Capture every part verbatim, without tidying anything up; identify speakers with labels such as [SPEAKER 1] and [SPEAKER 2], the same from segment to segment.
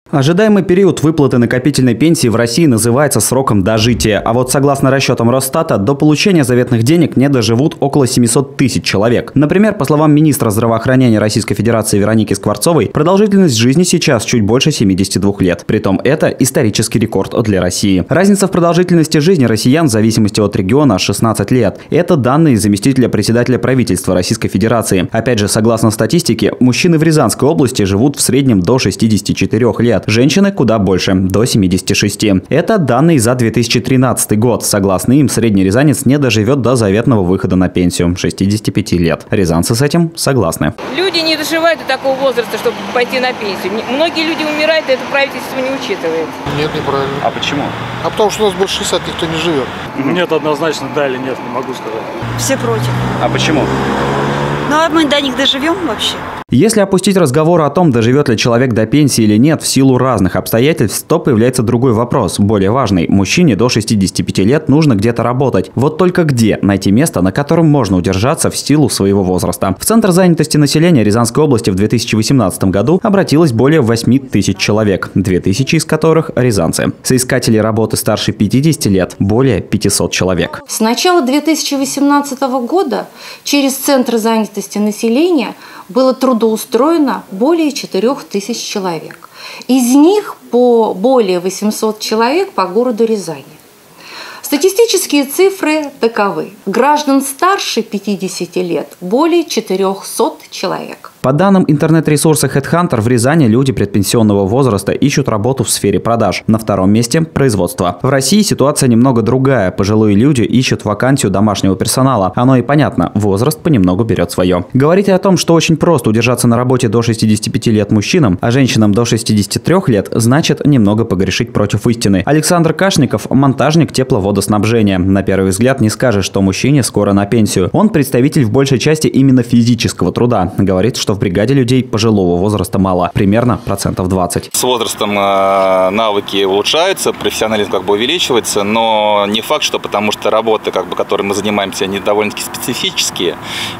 [SPEAKER 1] Ожидаемый период выплаты накопительной пенсии в России называется сроком дожития. А вот согласно расчетам Росстата, до получения заветных денег не доживут около семисот тысяч человек. Например, по словам министра здравоохранения Российской Федерации Вероники Скворцовой, продолжительность жизни сейчас чуть больше семидесяти двух лет. Притом это исторический рекорд для России. Разница в продолжительности жизни россиян в зависимости от региона шестнадцать лет. Это данные заместителя председателя правительства Российской Федерации. Опять же, согласно статистике, мужчины в Рязанской области живут в среднем до шестидесяти четырёх лет. Женщины куда больше, до семидесяти шести. Это данные за две тысячи тринадцатый год. Согласно им, средний рязанец не доживет до заветного выхода на пенсию – шестидесяти пяти лет. Рязанцы с этим согласны.
[SPEAKER 2] Люди не доживают до такого возраста, чтобы пойти на пенсию. Многие люди умирают, и это правительство не учитывает.
[SPEAKER 3] Нет, неправильно.
[SPEAKER 1] А почему?
[SPEAKER 3] А потому что у нас больше шестидесяти никто не живет.
[SPEAKER 4] Нет, однозначно да или нет, не могу сказать.
[SPEAKER 5] Все против.
[SPEAKER 1] А почему?
[SPEAKER 5] Ну а мы до них доживем вообще?
[SPEAKER 1] Если опустить разговор о том, доживет ли человек до пенсии или нет в силу разных обстоятельств, то появляется другой вопрос, более важный. Мужчине до шестидесяти пяти лет нужно где-то работать. Вот только где найти место, на котором можно удержаться в силу своего возраста? В Центр занятости населения Рязанской области в две тысячи восемнадцатом году обратилось более восьми тысяч человек, две тысячи из которых – рязанцы. Соискателей работы старше пятидесяти лет – более пятисот человек.
[SPEAKER 6] С начала две тысячи восемнадцатого года через Центр занятости населения было трудоустроено более четырёх тысяч человек. Из них по более восьмисот человек по городу Рязани. Статистические цифры таковы. Граждан старше пятидесяти лет более четырёхсот человек.
[SPEAKER 1] По данным интернет-ресурса HeadHunter, в Рязани люди предпенсионного возраста ищут работу в сфере продаж. На втором месте – производство. В России ситуация немного другая. Пожилые люди ищут вакансию домашнего персонала. Оно и понятно, возраст понемногу берет свое. Говорить о том, что очень просто удержаться на работе до шестидесяти пяти лет мужчинам, а женщинам до шестидесяти трёх лет, значит немного погрешить против истины. Александр Кашников – монтажник тепловодоснабжения. На первый взгляд не скажешь, что мужчине скоро на пенсию. Он представитель в большей части именно физического труда. Говорит, что в бригаде людей пожилого возраста мало, примерно процентов двадцать.
[SPEAKER 7] С возрастом э, навыки улучшаются, профессионализм как бы увеличивается, но не факт, что потому что работы, как бы, которой мы занимаемся, они довольно-таки специфические.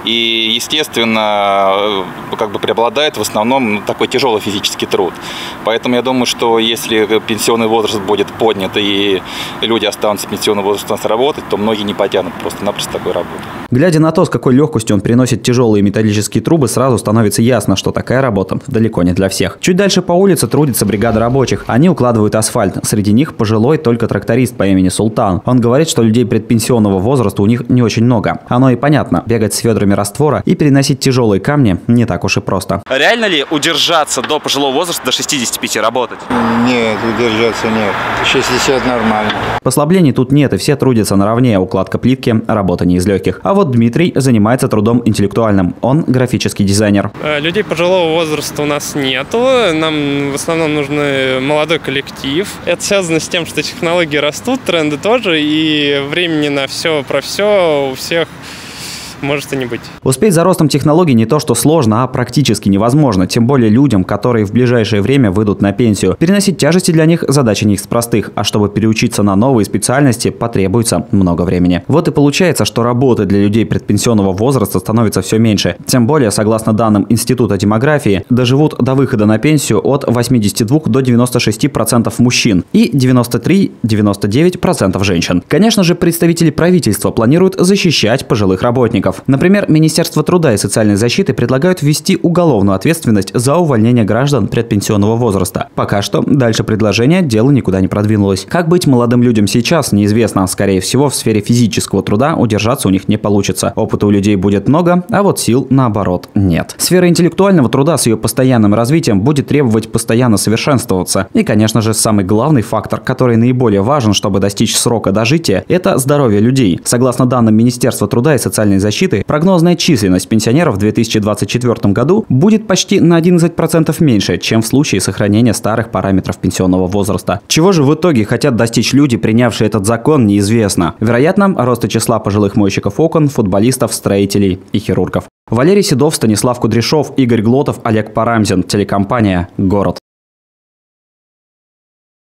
[SPEAKER 7] И, естественно, э, как бы преобладает в основном ну, такой тяжелый физический труд. Поэтому я думаю, что если пенсионный возраст будет поднят и люди останутся в пенсионном возрасте работать, то многие не потянут просто-напросто такой работы.
[SPEAKER 1] Глядя на то, с какой легкостью он переносит тяжелые металлические трубы, сразу становится ясно, что такая работа далеко не для всех. Чуть дальше по улице трудится бригада рабочих. Они укладывают асфальт. Среди них пожилой только тракторист по имени Султан. Он говорит, что людей предпенсионного возраста у них не очень много. Оно и понятно. Бегать с ведрами раствора и переносить тяжелые камни не так уж и просто.
[SPEAKER 8] Реально ли удержаться до пожилого возраста, до шестидесяти пяти работать?
[SPEAKER 3] Нет, удержаться нет. шестьдесят нормально.
[SPEAKER 1] Послаблений тут нет, и все трудятся наравне. Укладка плитки – работа не из легких. А вот Дмитрий занимается трудом интеллектуальным. Он графический дизайнер.
[SPEAKER 9] Людей пожилого возраста у нас нету. Нам в основном нужен молодой коллектив. Это связано с тем, что технологии растут, тренды тоже, и времени на все про все у всех может и не быть.
[SPEAKER 1] Успеть за ростом технологий не то что сложно, а практически невозможно. Тем более людям, которые в ближайшее время выйдут на пенсию. Переносить тяжести для них задача не из простых, а чтобы переучиться на новые специальности, потребуется много времени. Вот и получается, что работы для людей предпенсионного возраста становится все меньше. Тем более, согласно данным Института демографии, доживут до выхода на пенсию от восьмидесяти двух до девяноста шести процентов мужчин и девяноста трёх — девяноста девяти процентов женщин. Конечно же, представители правительства планируют защищать пожилых работников. Например, Министерство труда и социальной защиты предлагают ввести уголовную ответственность за увольнение граждан предпенсионного возраста. Пока что дальше предложение дело никуда не продвинулось. Как быть молодым людям сейчас, неизвестно. Скорее всего, в сфере физического труда удержаться у них не получится. Опыта у людей будет много, а вот сил, наоборот, нет. Сфера интеллектуального труда с ее постоянным развитием будет требовать постоянно совершенствоваться. И, конечно же, самый главный фактор, который наиболее важен, чтобы достичь срока дожития, это здоровье людей. Согласно данным Министерства труда и социальной защиты, прогнозная численность пенсионеров в две тысячи двадцать четвёртом году будет почти на одиннадцать процентов меньше, чем в случае сохранения старых параметров пенсионного возраста. Чего же в итоге хотят достичь люди, принявшие этот закон, неизвестно. Вероятно, роста числа пожилых мойщиков окон, футболистов, строителей и хирургов. Валерий Седов, Станислав Кудряшов, Игорь Глотов, Олег Парамзин. Телекомпания «Город».